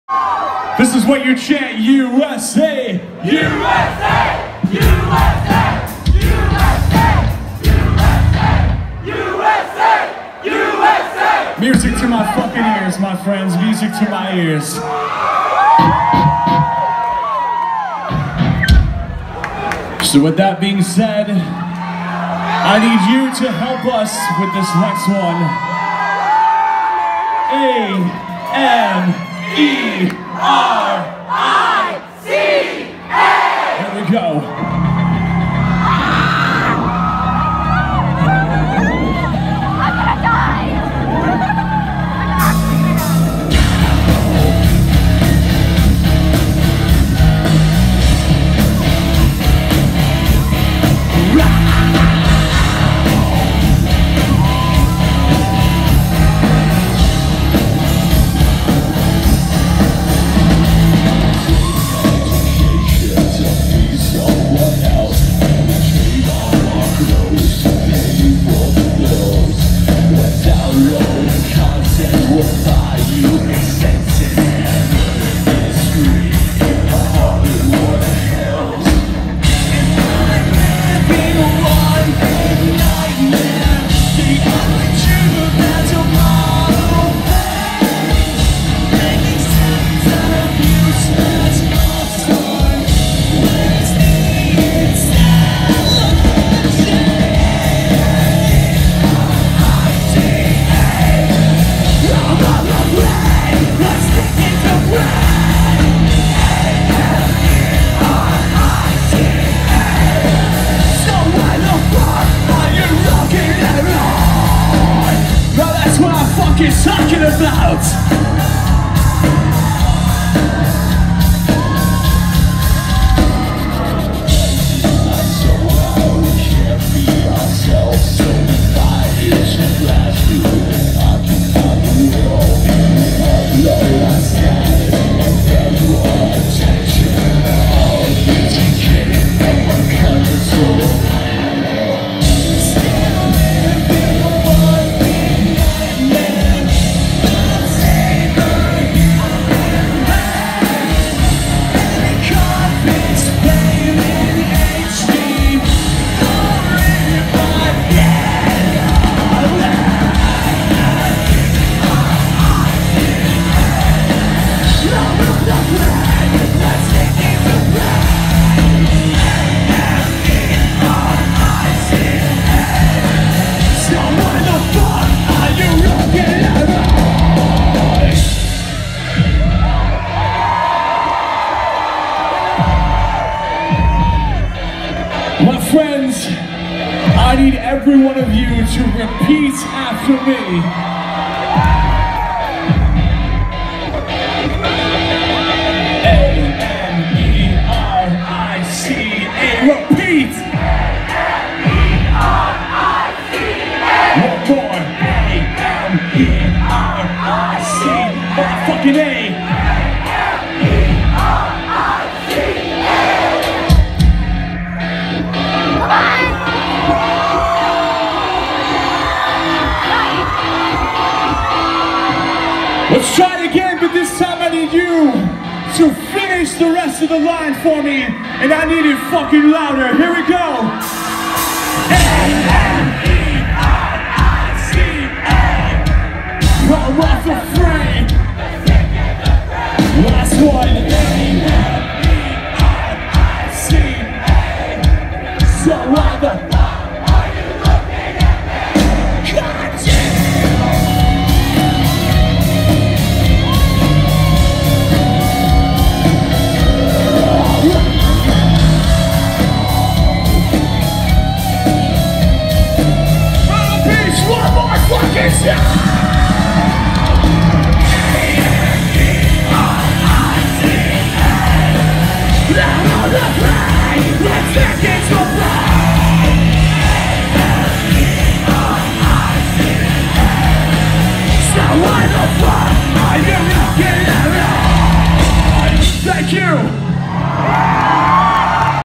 This is what you chant, USA! USA! USA! Music to my fucking ears, my friends. Music to my ears. So with that being said, I need you to help us with this next one. A-M-E-R-I-C-A! Here we go. Talking about my friends, I need every one of you to repeat after me. A-M-E-R-I-C-A. Repeat. A-M-E-R-I-C-A. One more. A-M-E-R-I-C-A. Fucking A. Let's try it again, but this time I need you to finish the rest of the line for me, and I need it fucking louder. Here we go. A-M-E-R-I-C-A. Come off the frame. Last one. A-M-E-R-I-C-A. So why the fuck are you looking at me? God damn. One more fucking time!